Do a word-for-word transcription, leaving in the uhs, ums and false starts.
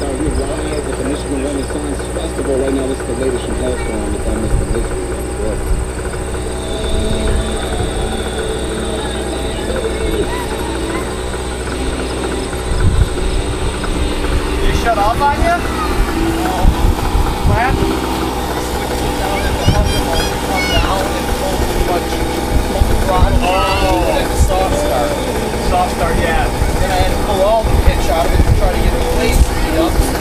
Uh, we're live at the Michigan Renaissance Festival right now. This is the latest from Hellstorm. It's almost the mystery. Did it shut off on you? No. What happened? Down in the hub, come down and pull too much, pull the throttle. Oh. And then the soft start. Soft start, yeah. Then I had to pull all the pitch out of it to try to get the blade speed up.